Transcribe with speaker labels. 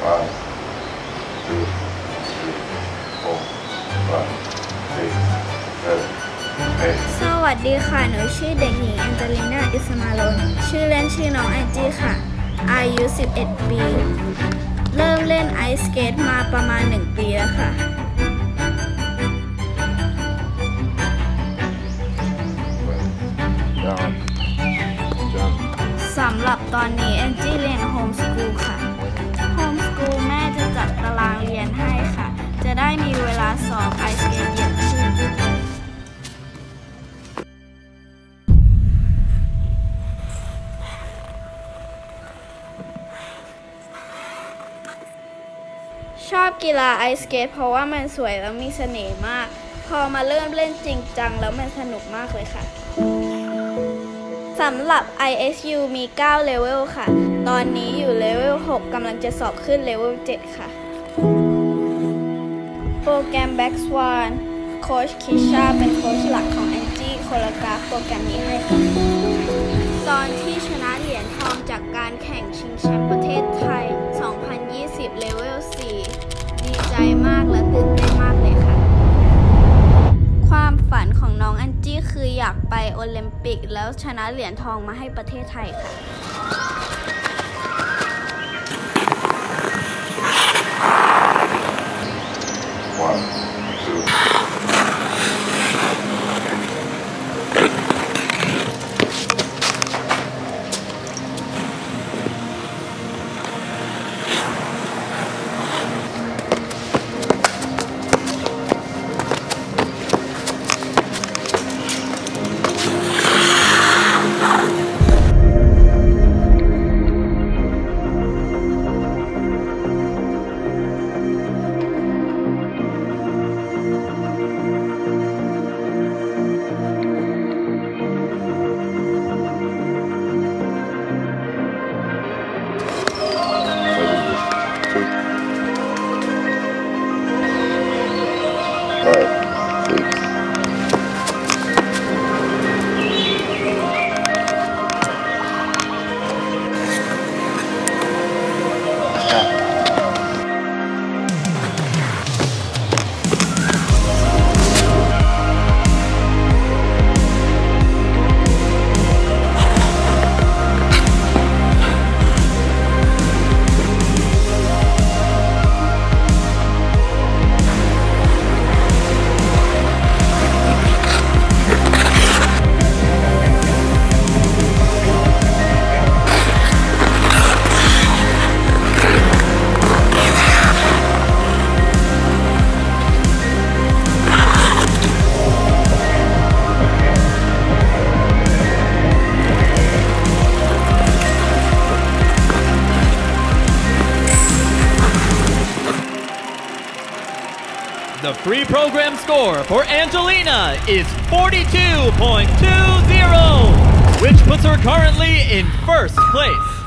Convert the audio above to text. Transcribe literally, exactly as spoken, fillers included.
Speaker 1: one two three four five six seven eight
Speaker 2: สวัสดีค่ะหนูชื่อเด็กหญิงแอนเจลิน่าอิสมาโลนชื่อเล่นชื่อน้องแอนจี้ค่ะอายุสิบเอ็ดปีเริ่มเล่นไอซ์สเกตมาประมาณหนึ่งปีแล้วค่ะสำหรับตอนนี้แอนจี้เรียนโฮมสกูลค่ะโฮมสกูลแม่จะจัดตารางเรียนให้ค่ะจะได้มีเวลาสอบไอซ์สเกตเยอะขึ้นชอบกีฬาไอซ์สเกตเพราะว่ามันสวยและมีเสน่ห์มากพอมาเริ่มเล่นจริงจังแล้วมันสนุกมากเลยค่ะสำหรับ ไอ เอส ยู มีเก้าเลเวลค่ะตอนนี้อยู่เลเวลหกกำลังจะสอบขึ้นเลเวลเจ็ดค่ะโปรแกรม Black Swan โค้ชคิชาเป็นโค้ชหลักของแอนจี้โคโรกราฟโปรแกรมนี้ให้ค่ะตอนที่ชนะเหรียญทองจากการแข่งชิงแชมป์ประเทศไทย สองพันยี่สิบ เลเวล สี่ ดีใจมากและตื่นเต้นมากเลยค่ะความฝันของน้องแอนจี้คืออยากไปโอลิมปิกแล้วชนะเหรียญทองมาให้ประเทศไทยค่ะ
Speaker 3: The pre-program score for Angelina is forty-two point two zero, which puts her currently in first place.